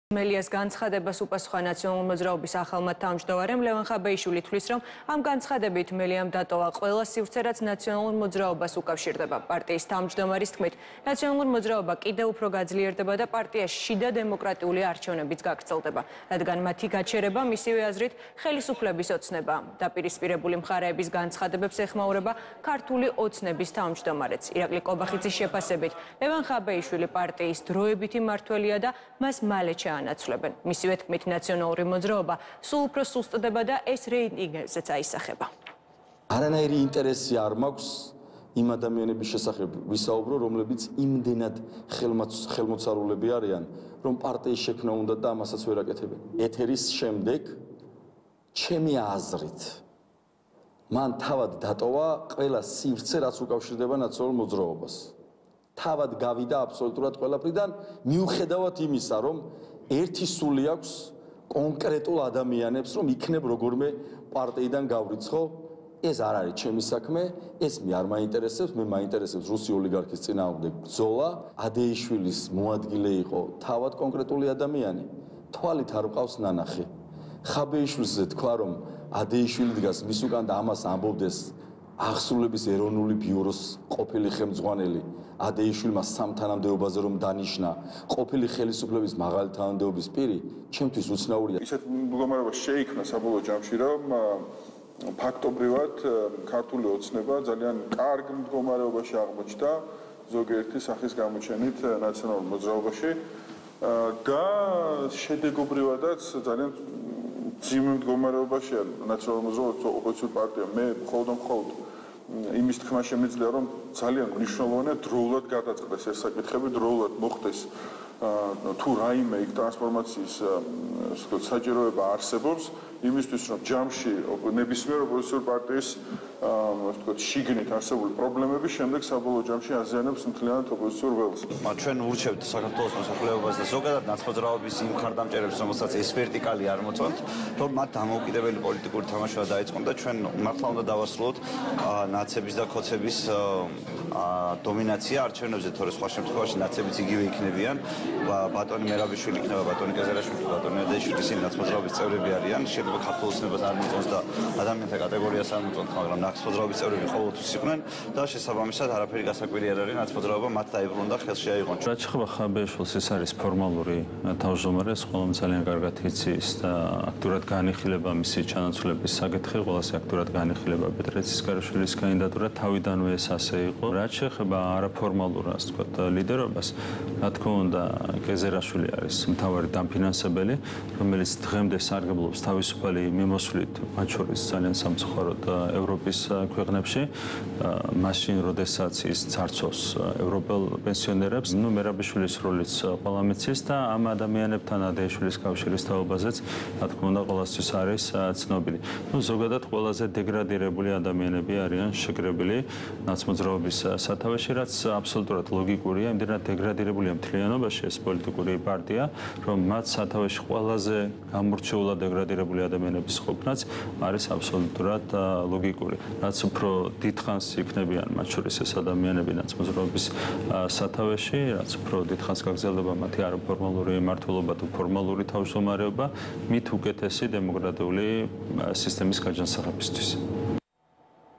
მელიას განცხადებას უპასუხა ნაციონალური მოძრაობის ახალმა თავმჯდომარემ ლევან ხაბეიშვილი თვლის, რომ ამ განცხადებით მელიამ დატოვა ყველა სივრცე, რაც ნაციონალურ მოძრაობას უკავშირდება. პარტიის თავმჯდომარის თქმით, ნაციონალური მოძრაობა კიდევ უფრო გაძლიერდება და პარტიაში შიდა დემოკრატიული არჩევნებიც გაგრძელდება, რადგან მათი გაჩერება მისივე აზრით ხელისუფლების ოცნებაა. დაპირისპირებული მხარეების განცხადებებს ეხმაურება ქართული ოცნების თავმჯდომარეც. ირაკლი კობახიძის შეფასებით, ლევან ხაბეიშვილი პარტიის დროებითი მმართველია და მას მალე ანაცვლებენ. მისივე თქმით, ნაციონალური მოძრაობა სულ უფრო სუსტდება და ეს რეიტინგებზეც აისახება. არანაირი ინტერესი არ მაქვს იმ ადამიანების შესახებ ვისაუბრო, რომლებიც იმდენად ხელმოცარულები არიან, რომ პარტიის შექმნა უნდა და ამასაც ვერ აკეთებენ. ეთერის შემდეგ ჩემი აზრით მან თავად დატოვა ყველა სივრცე, რაც უკავშირდება ნაციონალურ მოძრაობას. თავად გავიდა აბსოლუტურად ყველაფრიდან, მიუხედავად იმისა, რომ ერთი სული აქვს კონკრეტულ ადამიანებს, რომ იქნებ როგორმე პარტიიდან გავრიცხო. ეს არ არის ჩემი საქმე, ეს მე არ მაინტერესებს, მე მაინტერესებს რუსი ოლიგარქის წინააღმდეგ ბრძოლა. ადეიშვილის მოადგილე იყო თავად კონკრეტული ადამიანი. თვალით არ მყავს ნანახი. ხაბეიშვილზე თქვა, რომ ადეიშვილი დგას მის უკან და ამას ამბობდეს აღსრულების ეროვნული ბიუროს ყოფილი ხელმძღვანელი. ადეიშვილმა სამთანამდებობაზე რომ დანიშნა ყოფილი ხელისუფლების მაღალი თანამდებობის პირი, ჩემთვის უცნაურია. ისეთ მდგომარეობა შეიქმნა საბოლოო ჯამში, რომ ფაქტობრივად ქართული ოცნება ძალიან კარგ მდგომარეობაში აღმოჩნდა ზოგიერთი სახის გამოჩენით ნაციონალურ მოძრაობაში და შედეგობრივადაც ძალიან ძიმე მდგომარეობაშია ნაციონალური მოძრაობა ოპოზიციური პარტია. მე მხოლოდ იმის თქმა შემიძლია, რომ ძალიან მნიშვნელოვანია დროულად გადაწყდეს ეს საკითხები, დროულად მოხდეს თუ რაიმე იქ ტრანსფორმაციის საჭიროება არსებობს, იმისთვის რომ ჯამში ნებისმიერ ოპოზიციური პარტიის შიგნით არსებული პრობლემები შემდეგ საბოლოო ჯამში აზიანებს მთლიანად ოპოზიციურ ველს. ჩვენ ვურჩევთ საქართველოს მოსახლეობას და ზოგადად ნაცმოძრაობის იმ მხარდამჭერებს, რომელსაც ეს ვერტიკალი არ მოწონთ, რომ მათ დამოუკიდებელი პოლიტიკური თამაშება დაიწყონ და ჩვენ მართლა უნდა დავასრულოთ ნაცების და ქოცების დომინაცია არჩევნებზე, თორე სხვა შემთხვევაში ნაცებიც იგივე იქნებიან. ბატონი მერაბიშვილი იქნება, ბატონი გაზარაშვილი, ბატონი ადეიშვილი, ისინი ნაცმოძრაობის წევრები არიან. შეიძლება ქართულ ოცნებას არ მოწონს და ადამიანთა კატეგორიას არ მოწონთ, მაგრამ ნაცმოძრაობის წევრები ყოველთვის იყვნენ და შესაბამისად არაფერი გასაკვირი არ არის ნაცმოძრაობა მათ დაიბრუნდა და ხელში აიღონ. რაც ხება ხაბეიშვილს, ეს არის ფორმალური თავმჯდომარე, ყველამ ძალიან კარგად იცის და აქტიურად განიხილება მისი ჩანაცვლების საკითხი, ყველაზე აქტიურად განიხილება პეტრე ცისკარაშვილის კანდიდატურა, თავიდანვე ეს ასე იყო. რაც შეეხება არაფორმალურ, ასე ვთქვათ, ლიდერობას, რა თქმა უნდა, გეზერაშვილი არის მთავარი დამფინანსებელი, რომელიც დღემდე სარგებლობს თავისუფალი მიმოსვლით, მათ შორის ძალიან სამწუხაროდ ევროპის ქვეყნებში, მაშინ როდესაც ის ცარცობს ევროპელ პენსიონერებს, მერაბიშვილის როლიც ყველა მიცის და ამ ადამიანებთან ადეიშვილის კავშირის თაობაზეც, რა თქმა უნდა, ყველასთვის არის ცნობილი. ზოგადად ყველაზე დეგრადირებული ადამიანები არიან შეკრებილი ნაცმოძრაობის სათავეში, რაც აბსოლუტურად ლოგიკურია, იმდენად დეგრადირებულია მთლიანობაში ეს პოლიტიკური პარტია, რომ მათ სათავეში ყველაზე გამორჩეულად დეგრადირებული ადამიანების ყოფნაც არის აბსოლუტურად ლოგიკური. რაც უფრო დიდხანს იქნებიან მათ შორის ეს ადამიანები ნაცმოძრაობის სათავეში, რაც უფრო დიდხანს გაგრძელდება მათი არაფორმალური მმართველობა თუ ფორმალური თავმჯდომარეობა, მით უკეთესი დემოკრატიული სისტემის გაჯანსაღებისთვის.